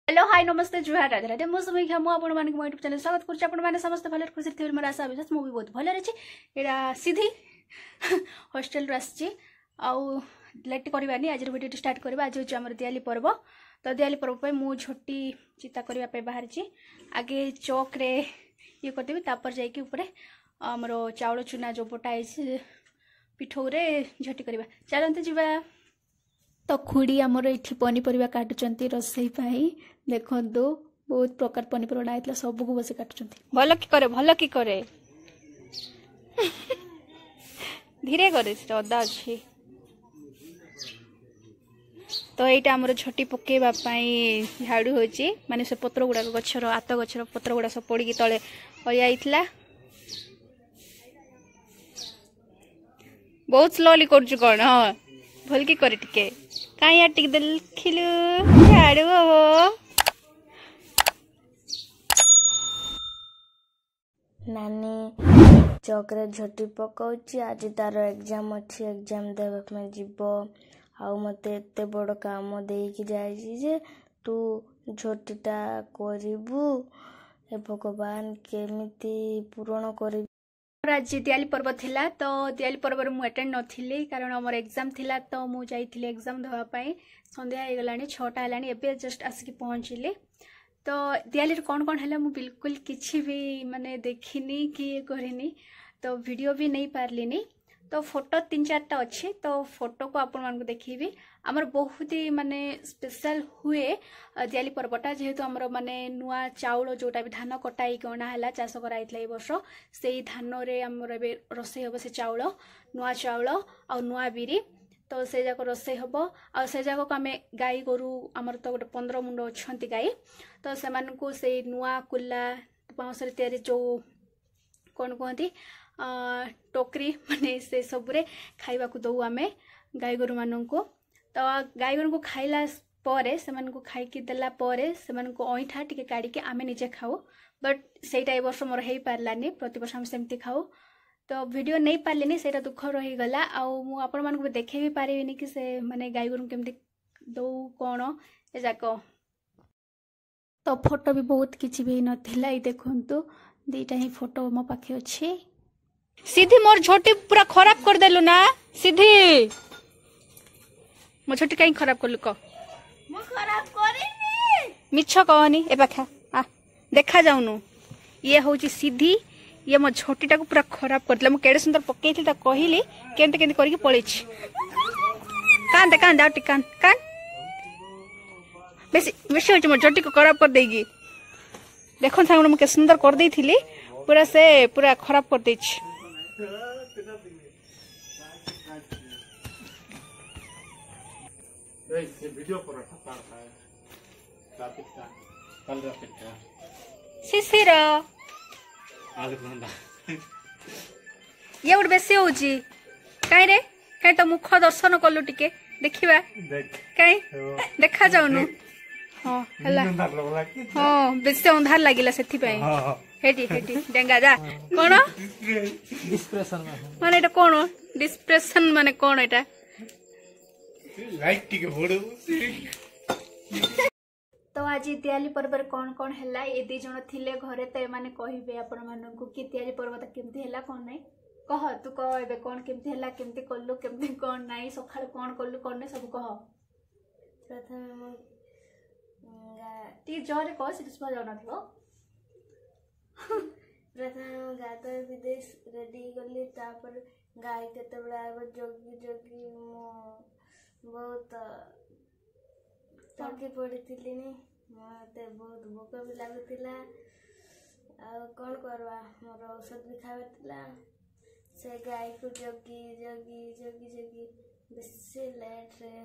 Hello hi नमस्ते जुहार राधे राधे मो समीक्षा मु आपण मानक यूट्यूब चैनल स्वागत करछ। आपण माने समस्त भले खुशी थे मोर आशा विश्वास मु भी बहुत भले रही। एटा सीधी हॉस्टल आसी आउ लेट करवानी आज वीडियो स्टार्ट करबा। आज होची हमर दिवाली पर्व। तो दिवाली पर्व पे मु झोटी चिता करबा पे बाहर छी। आगे चौक रे ये कर देबी तापर जाई कि ऊपर हमर चावल चुना जो पटाई छी पिठौ रे झोटी करबा। चलंते जिबा। तो खुड़ी आमर ये पनीपरिया काटुंट रोसई देखु बहुत प्रकार पनीपरिया आइला सब को बस काटुंट भल कि करे धीरे करे अदा अच्छी। तो यहाँ आमर झोटी पकईवाई झाड़ू हो माने से पत्र गुड़ाक गचर आत गचर पत्र गुड़ा सब पड़ी तले पड़िया बहुत स्लोली कर कौन हाँ भल की करे टिके कहीं यार टिक देखिलु झाड़ू हो नानी चौकरे झोटी पकाउची। आज तार एग्जाम अच्छी एग्जाम देवा में जीव आउ मते एते बड़ काम देकी जाई जे तू झोटीटा करिबू ए भगवान केमिति पूर्ण करिबू। आज दिवाली पर्व थिला तो दिवाली पर्व मु अटेंड नथिली कारण हमर एग्जाम थिला तो मु जाइथिली एग्जाम देवा पई। संध्या हो गलानी 6टा हलानी एबे जस्ट आसिक पहुंचली। तो दिवाली कौन कौन है मु बिल्कुल किछि भी माने देखिनी कि करिनी तो वीडियो भी नहीं पारलिनी। तो फोटो 3-4टा अच्छी तो फोटो को आपण मान को देखिबी। आमर बहुत ही माने स्पेशल हुए दिवाली पर्वटा जेहेतु आमर माने नुआ चाउल जोटा भी धान कटाई गणा है चाष कराइला ए वर्ष से धान रे आमर एबे रोसई हम से चाउल नुआ चाउल आ नुआ बिरी तो से जाक रोसई हम आ से जाक आम गाई गोरु आमर तो गोटे 15 मुंड अच्छा गाई तो से से नुआ कुला बाउंस तैयारी जो कौन कहती टोकरी माने से सबरे खाइबा को दऊ आमे गाई गोरु मानन को। तो गाई गोरु को खाइला परे से को खाइकी देला परे से को ऐठा टिके काढ़ी के आमे निजे खाऊ बट सेटा ए वर्ष मोर हेई पारलानी प्रति वर्ष हम सेमती खाऊ। तो वीडियो नहीं पारलिनी सेटा दुख रही गला आउ मु आपण मान को देखे भी पारिबिनी कि से माने गाई गोरु केमती दऊ कोन ए जाको। तो फोटो भी बहुत किछि भी नथिला ई देखंतु दीटा ही फोटो मो पाखे अछि। सीधी मोर झोटी पूरा खराब कर देलु ना सीधी मो झोटी कहीं खराब करलु को मो खराब करिनी मिछ कहनी ए पाखा आ देखा जाउनु ये होची सीधी ये मो झोटीटा को पूरा खराब कर दिला। मो केडे सुंदर पकेइथि त कहिली केंते केंते करके पळेछि कांदे कांदे आउटी कान कान बेसी बेसी होची मो झोटी को खराब कर देगी। देखन सांग मो के सुंदर कर देइथिली पूरा से पूरा खराब कर देछि। शिशिर ये गोटे बेसी होची काई रे काई तो मुख दर्शन कलु टिके देखिबा काई देखा जाउनु हां हला हां बेसी अंधार लागिला सेथि पई हेटी हेटी डेंगा जा कोन डिस्प्रेशन माने एटा कोन डिस्प्रेशन माने कोन एटा लाइट टिके बोडू। तो आज दिवाली पर्व कौन कौन है ये दी जन थिले घरे तो माने कहिबे आपण माननकु कि दिवाली पर्व त केमती हैला कोन नै कह तू कह एबे कोन केमती हैला केमती करलु केमती कोन नै सखाळ कोन करलु कोन नै सब कह। प्रथम ती जोरे कह सिस्पा जाउ नथिबो प्रथम गातो विदेश रेडी करली तापर गाय केते बड़ा आबो जोगी जोगी मो बहुत थकी पड़ी मते बहुत भोक भी लगुला कौन करवा मोर औषध भी खावा से गाय को जगी जगी जगी जगी बेसी लेट रे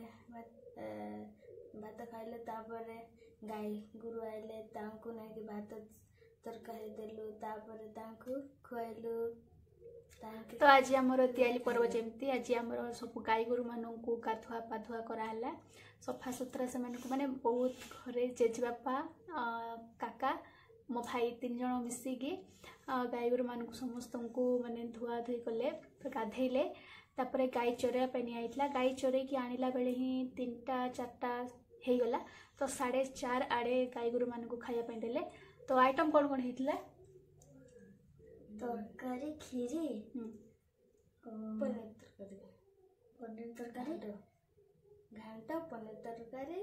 भात खाइले तापर गाय गुरु आइले तांकु नै कि भात तरकारी देलु तापर तांकु खुआइलु। तो आज आमर दिवाली पर्व जमती आज आमर सब गाई गोरु मानू गाधुआ पाधुआ कराला सफा सुतरा से माने बहुत घरे जेजेबापा काका मो भाई 3 जन मिसिकी गाई गोरु मानू समस्त को माने धुआ धुई कले गाधेले तापर गाई चोरया पे नहीं आइतला गाई चोरे की आनिला बेले ही 3टा 4टा हो गला तो 4:30 आड़े गाई गोरु मान खाया देले। तो आइटम कौन कौन होता तरकारी खीरी पनीर तरकारी घांट पनीर तरकारी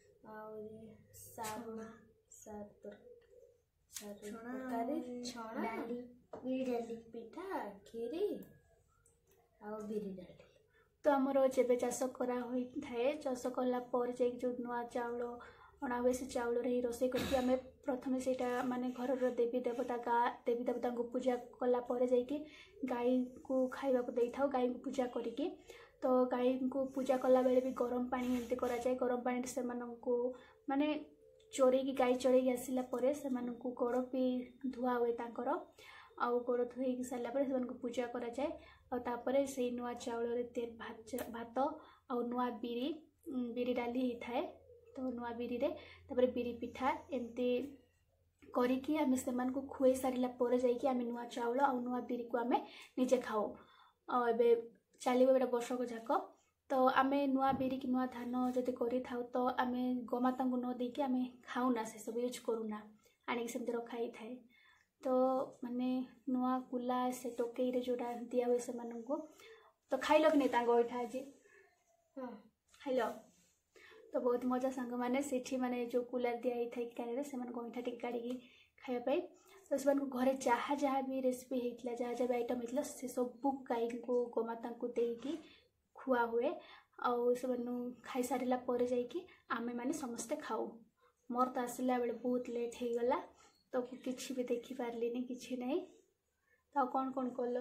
तरकारी छणा डाली पिठा खीरी बिरी डाली। तो आमर जब चाष करा थाए चाष कला जो नुआ चाउल अणा हुए से चाउल ही रोसे करके आम प्रथम से माने घर देवी देवता देवी देवता को पूजा कला जाकि गाई को खाइबा को दे था गाई को पूजा करिकी। तो गाई को पूजा कला बेले भी गरम पानी एमती करा जाए। गरम पानी से माने चोरेकी गाई चोरेकी आसला परे से गोड़ भी धुआ हुए तांकर आउ गोड़ धोई सारा पर से पूजा करा जाए। और से नुआ चाउल भात आउ नुआ बिरी डाली होता है। तो नुआ बिरी रे तापर बिरी पिठा एमती करिकी आमे सेमान को खुए सारिला परे जाइकी आमे नुआ चाउल आउ नुआ बिरी को आमे निजे खाओ। और एबे चलिबो बेटा वर्षक जाक तो आमे नुआ बिरी की नुआ धान जदि करि थाउ तो आमे गोमाता को न देकी आमे खाउना से सब यूज करूना आनिक सेमती रखा ही थाए। तो माने नुआ कुला से टोकई रे जोड़ा दिया हुए से माननको तो खाइल कि नहीं तांगो गोइठा आज खाइल। तो बहुत मजा सांग मैंने सेठी माने जो कूलर दिया ही था कि से गोइठा टिके काढ़ी खायापाई। तो से घरे जहाँ जहाँ भी रेसिपी होता जहाँ जहाँ भी आइटम होता से सब गाई को गोमाता को देकी खुआ हुए आउ से खाई सारा पर जाकि आमे माने समस्ते खाऊ। मोर तो आसला बेले बहुत लेट हो गला तो किसी भी देखी पार्लिनी किसी नहीं। तो कौन कौन कल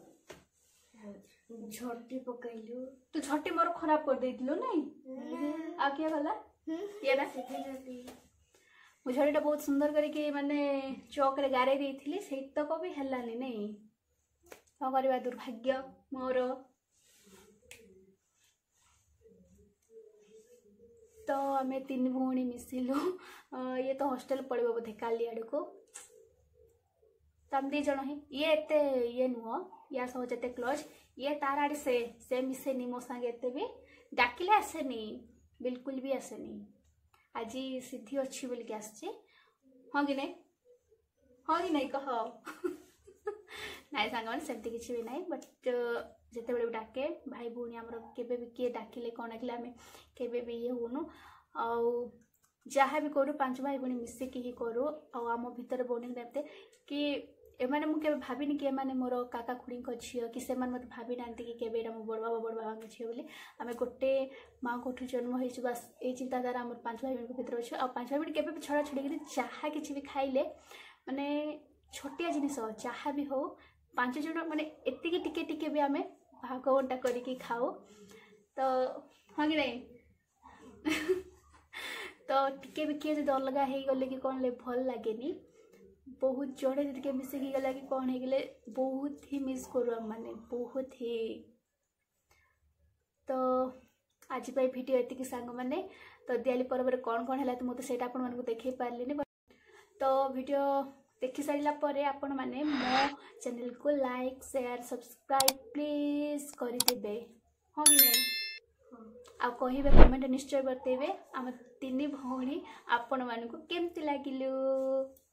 झटी पकैलु तू झटी मोर खराब कर देइतिलो नहीं आ क्या गला ये ना मु झटीटा बहुत सुंदर करके माने चौक रे गारे देइथिली से तक भी हेलानी नहीं कौन करवा दुर्भाग्य मोर। तो आम 3 भौणी मिसिलु ये तो हॉस्टेल पड़ो बोधे काली आड़ को तो आम 2 जन ही ये एते ये नुह या सह जिते क्लोज ये तार आड़े से मिसेनी मो सांगे एते भी डाकिले आसेनी बिल्कुल भी आसेनी। आज सिद्धि अच्छी बोल के आसचे हाँ कि नहीं कह नाई सांग मैंने सेमती किसी भी नहीं बट जिते बड़े डाके भाई भौणी आमर केबे भी किए डाकिले कौन डाकिले आम केबे भी ये होनु आउ जहाँ भी करूँ 5 भाई भौणी मिसिकी ही करूँ आम भितर बॉन्डिंग रखते कि एमाने मुझे भाविनी कि एमाने मोर काका खुड़ी झील कि से मत भावी ना कि केबे मो बड़ बाबा बड़ बाबा झील बोली आम गोटे माँ कोठू जन्म हो बास ये चिंताधारा आम 5 भाई भौणी भर अच्छे आ 5 भाई भौणी केबे भी छड़ा छुड़ी जहाँ किसी भी खाइले माने छोटिया जिनिस जहाँ भी हो 5 जन माने एतिकी टिके टिके भी आम भाग बंटा करके खाओ। तो हाँ कि नहीं तो टिके भी किए जो अलग हो गले कि कौन ले भल लगे बहुत जड़े टिके मिसिकी गला कि कौन हो बहुत ही मिस करूँ आम मैंने बहुत ही। तो आज भिडियो एतिकी सांग मैंने तो दिवाली पर्व कौन कौन है तो मुझे से देखे पार्ली। तो वीडियो देखि सारा पर आपण मैंने मो चैनल को लाइक शेयर सब्सक्राइब प्लीज करदे हाँ कि नहीं आ कहे कमेंट निश्चय बतेबे आम 3 भौणी आपण मानक केमती लागिलु।